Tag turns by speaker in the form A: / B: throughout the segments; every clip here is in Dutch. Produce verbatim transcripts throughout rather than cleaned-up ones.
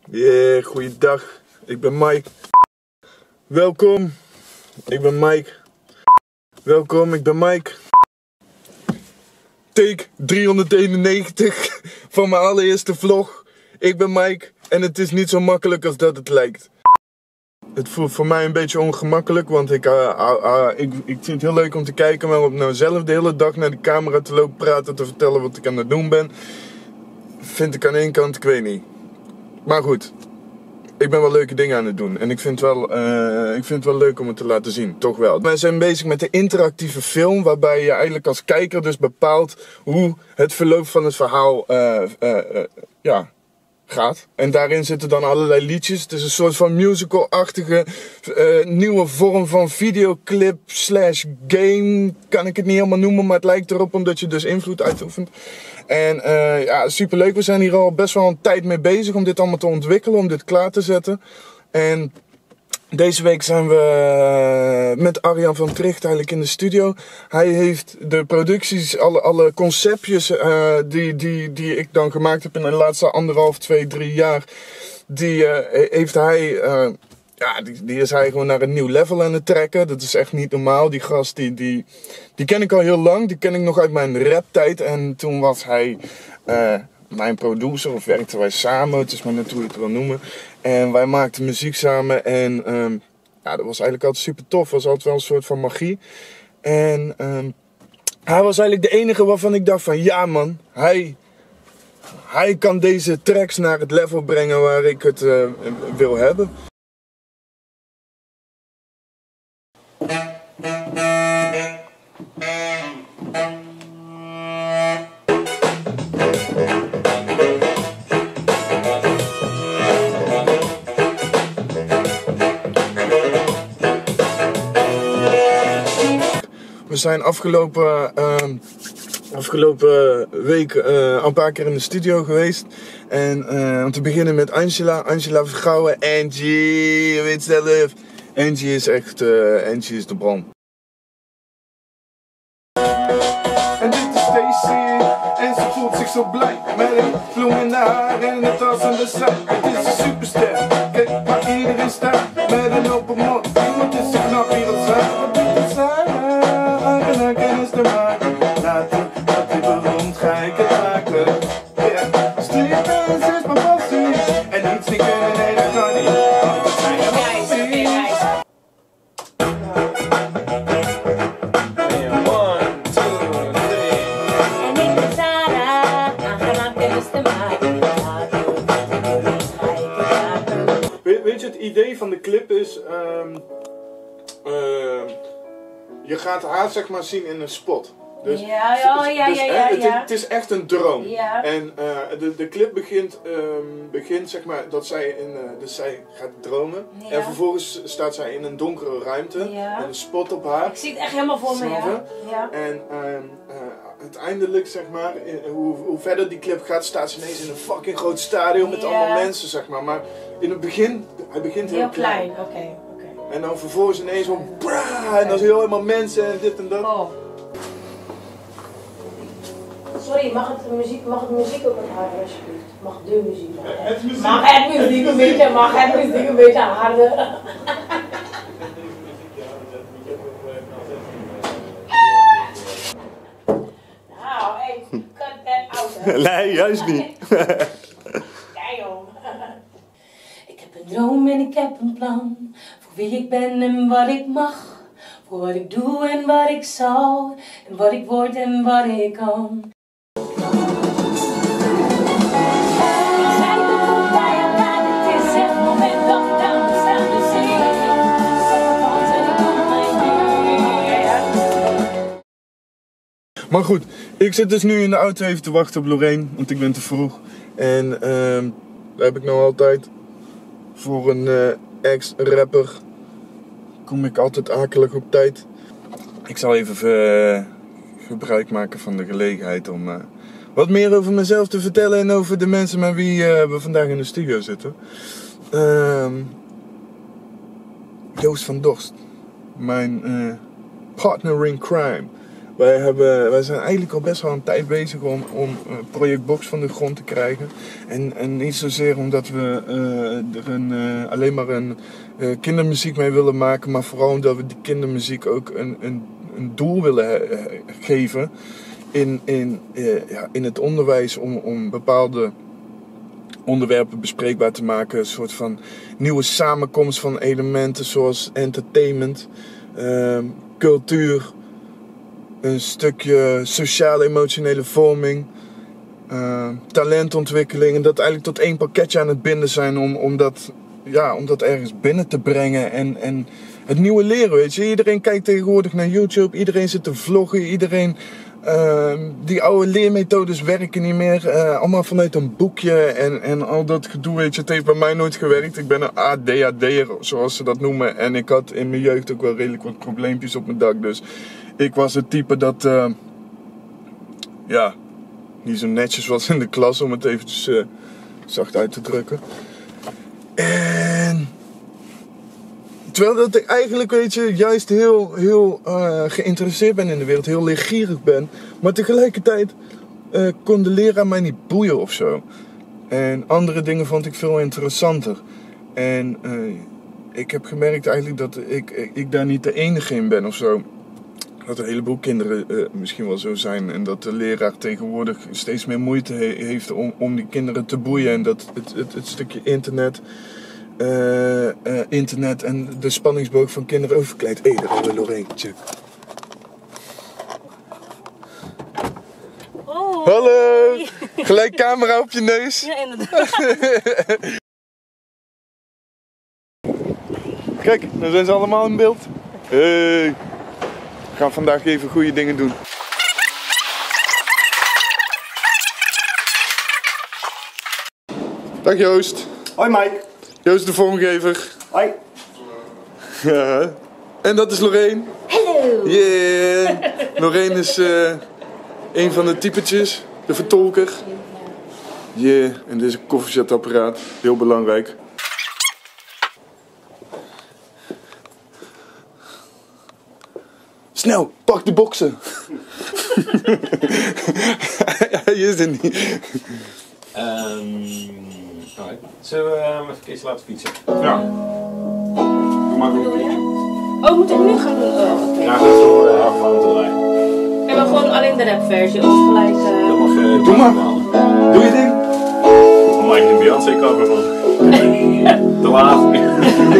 A: Yeah, goeiedag. Ik ben Mike. Welkom. Ik ben Mike. Welkom, ik ben Mike. Take driehonderdeenennegentig van mijn allereerste vlog. Ik ben Mike en het is niet zo makkelijk als dat het lijkt. Het voelt voor mij een beetje ongemakkelijk, want ik, uh, uh, uh, ik, ik vind het heel leuk om te kijken, maar om nou zelf de hele dag naar de camera te lopen praten, te vertellen wat ik aan het doen ben, vind ik aan één kant, ik weet niet. Maar goed, ik ben wel leuke dingen aan het doen en ik vind, wel, uh, ik vind het wel leuk om het te laten zien, toch wel. Wij zijn bezig met een interactieve film waarbij je eigenlijk als kijker dus bepaalt hoe het verloop van het verhaal uh, uh, uh, ja, gaat. En daarin zitten dan allerlei liedjes. Het is een soort van musical-achtige uh, nieuwe vorm van videoclip slash game. Kan ik het niet helemaal noemen, maar het lijkt erop omdat je dus invloed uitoefent. En uh, ja, superleuk. We zijn hier al best wel een tijd mee bezig om dit allemaal te ontwikkelen, om dit klaar te zetten. En deze week zijn we met Arjan van Tricht eigenlijk in de studio. Hij heeft de producties, alle, alle conceptjes uh, die, die, die ik dan gemaakt heb in de laatste anderhalf, twee, drie jaar. Die uh, heeft hij, uh, ja, die, die is hij gewoon naar een nieuw level aan het trekken. Dat is echt niet normaal. Die gast, die, die, die ken ik al heel lang. Die ken ik nog uit mijn raptijd. En toen was hij Uh, mijn producer, of werkten wij samen, het is maar net hoe je het wil noemen. En wij maakten muziek samen en um, ja, dat was eigenlijk altijd super tof. Was altijd wel een soort van magie. En um, hij was eigenlijk de enige waarvan ik dacht van ja man, hij, hij kan deze tracks naar het level brengen waar ik het uh, wil hebben. We zijn afgelopen, uh, afgelopen week uh, een paar keer in de studio geweest. En uh, om te beginnen met Angela. Angela Vergouwen. Angie, je weet zelf. Angie is echt, uh, Angie is de bron. En dit is Stacy. En ze voelt zich zo blij. Met een bloem in de haar en een tas aan de zij. Het is een superster. Kijk waar iedereen staat. Met een open mond. Iemand is zo knap hier als zij. Wat doet het zij? En kennis te maken, laten dat hij beroemd ga ik het maken. Yeah. Strippen is mijn passie en niets niet kunnen, nee dat kan niet. Want dat zijn de passie. One, two, three. En ik ben Sarah, aangenaam kennis te maken. Laten dat hij beroemd ga ik het maken. Weet, weet je, het idee van de clip is Um, uh, je gaat haar zeg maar zien in een spot. Dus,
B: ja, ja, ja,
A: dus,
B: ja, ja,
A: hè, het,
B: ja.
A: het is echt een droom.
B: Ja.
A: En uh, de, de clip begint, um, begint zeg maar dat zij, in, uh, dus zij gaat dromen. Ja. En vervolgens staat zij in een donkere ruimte. Ja. Met een spot op haar.
B: Ik zie het echt helemaal voor me, ja. Ja.
A: En um, uh, uiteindelijk zeg maar, in, hoe, hoe verder die clip gaat, staat ze ineens in een fucking groot stadion met ja. allemaal mensen zeg maar. Maar in het begin, hij begint heel,
B: heel
A: klein.
B: klein. Oké. Okay.
A: En dan vervolgens ineens van bra, en dan is heel helemaal mensen en dit en dat.
B: Oh. Sorry, mag het muziek, mag het muziek ook wat harder alsjeblieft? Mag de muziek? Mag het, het muziek. Mag het muziek een beetje, mag het muziek een beetje harder? Nou, hey, cut that out.
A: Nee, juist niet.
B: Ik heb een droom en ik heb een plan. Voor wie ik ben en wat ik mag. Voor wat ik doe en wat ik zal. En wat ik word en wat ik kan.
A: Maar goed, ik zit dus nu in de auto even te wachten op Lorraine, want ik ben te vroeg. En uh, dat heb ik nou altijd. Voor een uh, ex-rapper kom ik altijd akelig op tijd. Ik zal even uh, gebruik maken van de gelegenheid om uh, wat meer over mezelf te vertellen en over de mensen met wie uh, we vandaag in de studio zitten. Uh, Joost van Dorst, mijn uh, partner in crime. Wij, hebben, wij zijn eigenlijk al best wel een tijd bezig om, om Project Box van de grond te krijgen. En, en niet zozeer omdat we uh, er een, uh, alleen maar een uh, kindermuziek mee willen maken, maar vooral omdat we die kindermuziek ook een, een, een doel willen uh, geven in, in, uh, ja, in het onderwijs om, om bepaalde onderwerpen bespreekbaar te maken. Een soort van nieuwe samenkomst van elementen zoals entertainment, uh, cultuur, een stukje sociaal-emotionele vorming, uh, talentontwikkeling. En dat eigenlijk tot één pakketje aan het binden zijn om, om, dat, ja, om dat ergens binnen te brengen. En, en het nieuwe leren, weet je. Iedereen kijkt tegenwoordig naar YouTube, iedereen zit te vloggen, iedereen... Uh, die oude leermethodes werken niet meer, uh, allemaal vanuit een boekje en, en al dat gedoe, weet je. Het heeft bij mij nooit gewerkt. Ik ben een A D H D'er, zoals ze dat noemen. En ik had in mijn jeugd ook wel redelijk wat probleempjes op mijn dak. Dus ik was het type dat, uh, ja, niet zo netjes was in de klas, om het eventjes uh, zacht uit te drukken. En... terwijl dat ik eigenlijk, weet je, juist heel, heel uh, geïnteresseerd ben in de wereld, heel leergierig ben. Maar tegelijkertijd uh, kon de leraar mij niet boeien of zo. En andere dingen vond ik veel interessanter. En uh, ik heb gemerkt eigenlijk dat ik, ik, ik daar niet de enige in ben of zo. Dat een heleboel kinderen uh, misschien wel zo zijn. En dat de leraar tegenwoordig steeds meer moeite he- heeft om, om die kinderen te boeien. En dat het, het, het stukje internet... Uh, uh, internet en de spanningsboog van kinderen overkleedt. Hé, hey, daar hebben we Lorraine. Check.
B: Oh,
A: hallo! Gelijk camera op je neus.
B: Ja, inderdaad.
A: Kijk, dan zijn ze allemaal in beeld. Hey. We gaan vandaag even goede dingen doen. Dag Joost.
C: Hoi Mike.
A: Joost de vormgever.
C: Hoi.
A: Ja. En dat is Lorraine.
B: Hallo.
A: Yeah. Lorraine is uh, een van de typetjes, de vertolker. Yeah. En dit is een koffiezetapparaat, heel belangrijk. Snel, pak de boksen. Ja, je is er niet.
D: Um, alright. Zullen we hem even een keertje laten fietsen?
C: Ja. Doe maar
B: Doe
C: goed.
B: je? Oh, moet ik nu gaan doen? Oh, oké.
D: Ja, ga zo uh, af aan te draaien.
B: En maar gewoon alleen de rapversie of gelijk... Uh...
D: Dat mag uh,
A: Doe maar.
D: halen.
A: Doe je ding.
D: Dan maak je een Beyoncé cover van. Te laat.
B: Oh, moet ik...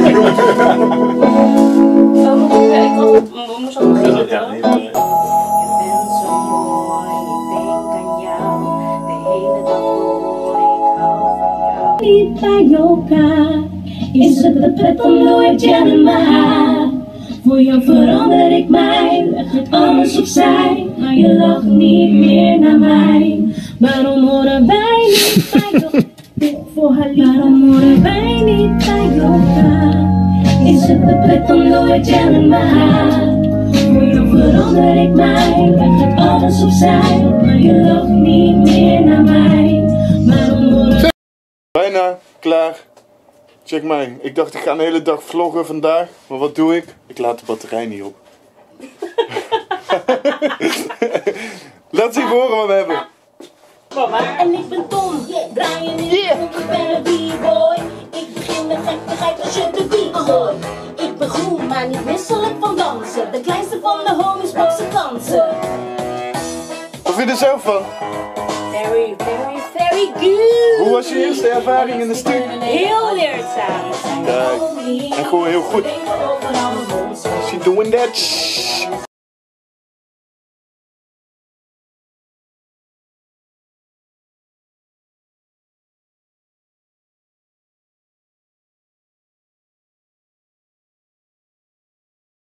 B: Ik dacht, we moesten ook beginnen.
D: Ja, niet,
B: toch?
D: uh,
B: Je bent zo mooi, ik denk aan jou. De hele dag door, ik hou van jou.
E: Niet bij elkaar is het de pret om nooit gel in mijn haar. Voor jou verander ik mij, leg het alles opzij. Maar je lacht niet meer naar mij. Waarom horen wij niet bij elkaar? Voor haar lief. Waarom horen wij niet bij elkaar? Is het de pret om nooit gel in mijn haar? Voor jou verander ik mij, leg het alles opzij. Maar je lacht niet meer naar mij. Waarom horen
A: Bijna klaar. Check mij. Ik dacht ik ga een hele dag vloggen vandaag. Maar wat doe ik? Ik laat de batterij niet op. Laat zien horen wat we hebben.
E: En ik ben Tom, draaien in de grond, ik ben een b-boy. Ik begin met gekkigheid als je de beat gooit. Ik ben groen, maar niet misselijk van dansen. De kleinste van de homies mag ze dansen.
A: Wat vind je er zelf van?
B: Very, very, very good.
A: Hoe was je eerste ervaring in de studio?
B: Heel leerzaam.
A: Kijk, en gewoon heel goed. She doing that.